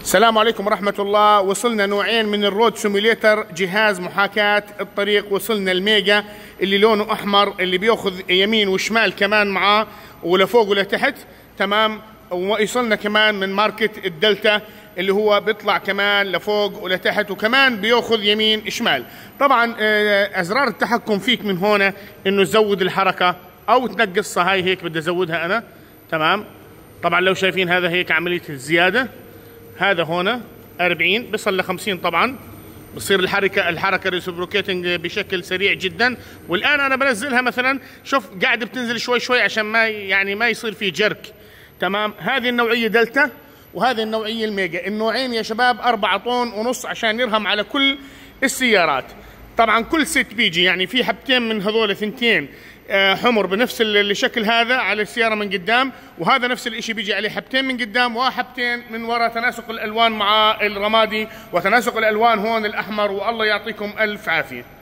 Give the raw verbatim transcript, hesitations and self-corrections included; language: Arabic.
السلام عليكم ورحمة الله. وصلنا نوعين من الرود سيموليتر، جهاز محاكاة الطريق. وصلنا الميجا اللي لونه أحمر، اللي بياخذ يمين وشمال كمان معاه ولفوق ولتحت، تمام. ويصلنا كمان من ماركة الدلتا اللي هو بيطلع كمان لفوق ولتحت، وكمان بياخذ يمين شمال. طبعا أزرار التحكم فيك من هنا إنه تزود الحركة أو تنقصها. هاي هيك بدي أزودها أنا، تمام. طبعا لو شايفين هذا هيك عملية الزيادة، هذا هنا أربعين بيصل ل خمسين، طبعا بصير الحركه الحركه ريسبروكيتنج بشكل سريع جدا. والان انا بنزلها مثلا، شوف قاعده بتنزل شوي شوي عشان ما يعني ما يصير في جرك، تمام. هذه النوعيه دلتا وهذه النوعيه الميجا. النوعين يا شباب أربعة طن ونص عشان يرهم على كل السيارات. طبعا كل ست بيجي يعني في حبتين من هذول، ثنتين حمر بنفس الشكل هذا على السيارة من قدام، وهذا نفس الاشي بيجي عليه حبتين من قدام وحبتين من وراء. تناسق الالوان مع الرمادي وتناسق الالوان هون الاحمر. والله يعطيكم الف عافية.